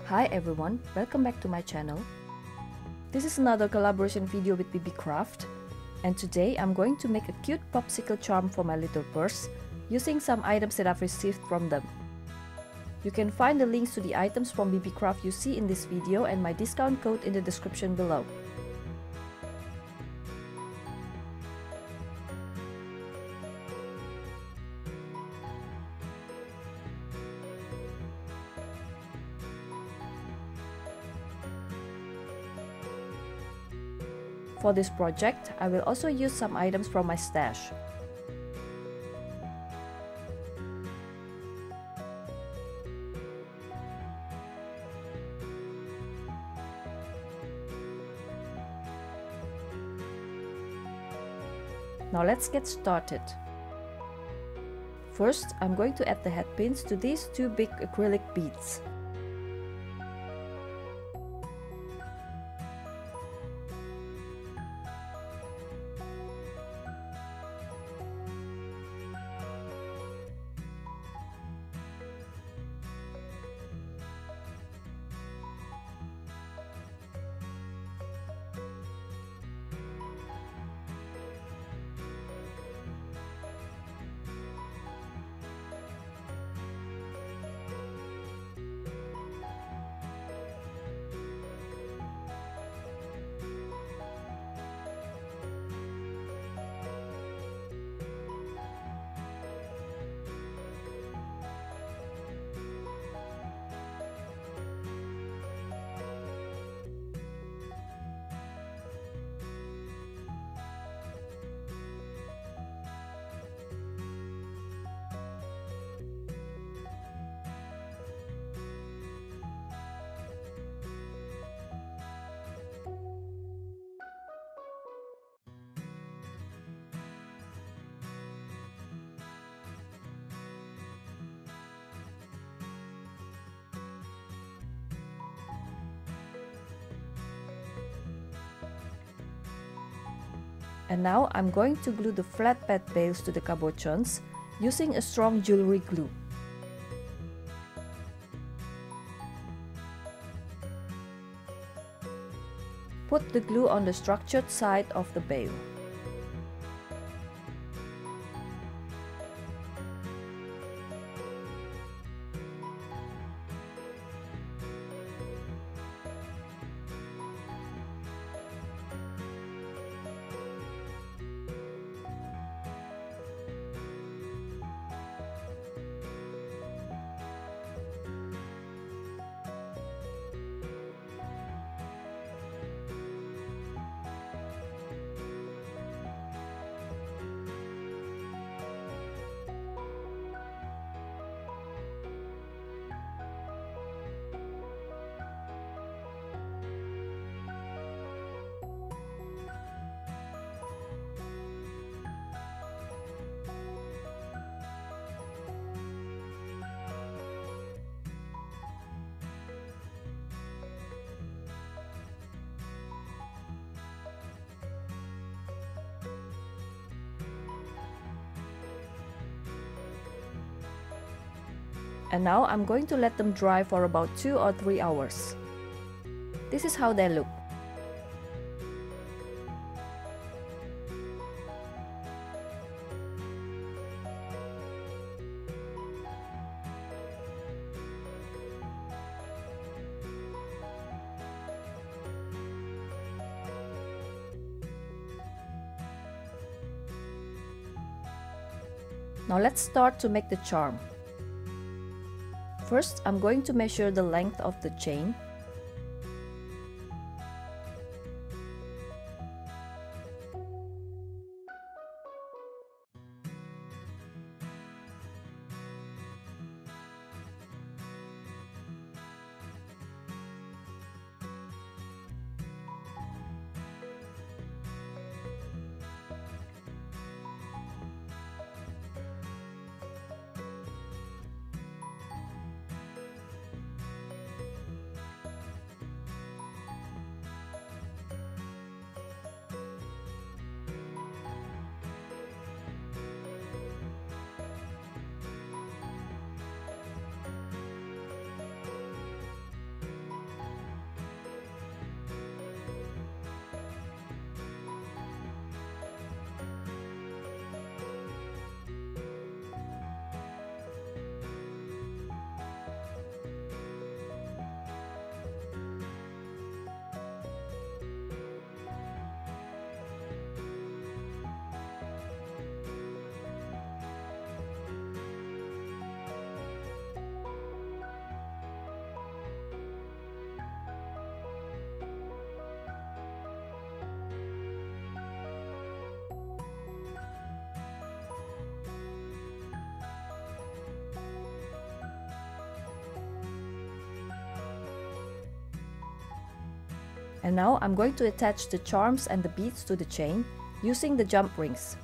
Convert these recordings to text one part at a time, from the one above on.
Hi everyone, welcome back to my channel. This is another collaboration video with Beebeecraft, and today I'm going to make a cute popsicle charm for my little purse using some items that I've received from them. You can find the links to the items from Beebeecraft you see in this video and my discount code in the description below. For this project, I will also use some items from my stash. Now let's get started. First, I'm going to add the head pins to these two big acrylic beads. And now I'm going to glue the flatbed bales to the cabochons using a strong jewelry glue. Put the glue on the structured side of the bale. And now I'm going to let them dry for about 2 or 3 hours. This is how they look. Now let's start to make the charm. First, I'm going to measure the length of the chain. And now I'm going to attach the charms and the beads to the chain using the jump rings.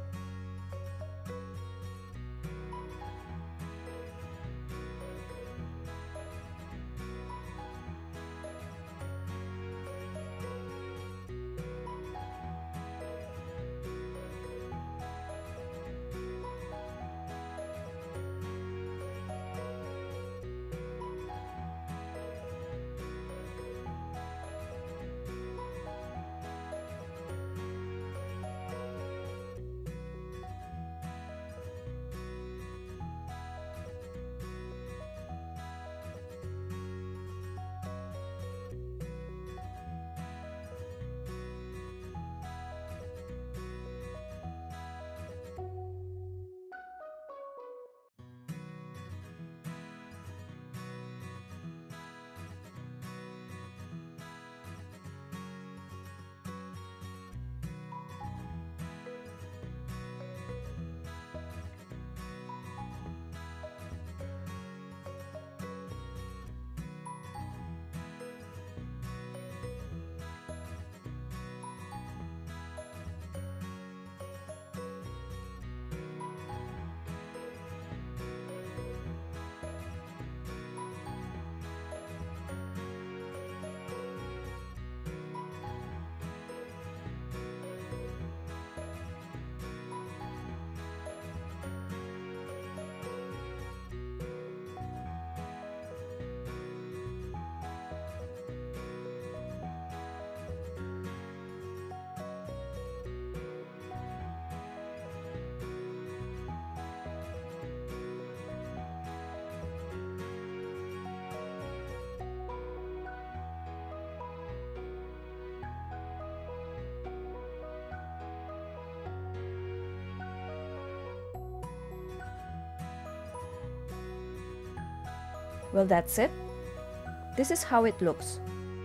Well, that's it. This is how it looks.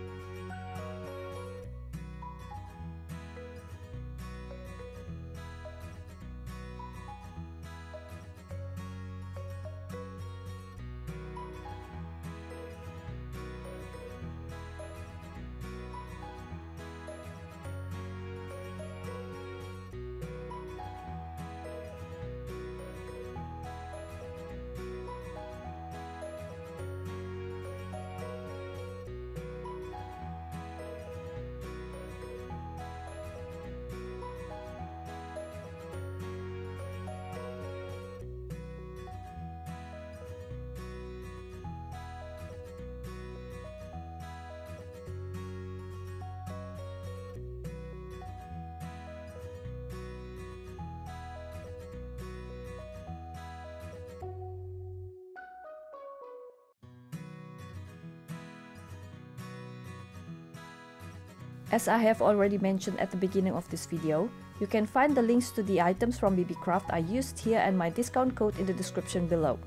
As I have already mentioned at the beginning of this video, you can find the links to the items from Beebeecraft I used here and my discount code in the description below.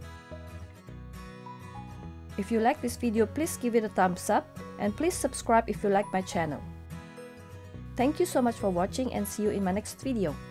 If you like this video, please give it a thumbs up and please subscribe if you like my channel. Thank you so much for watching and see you in my next video.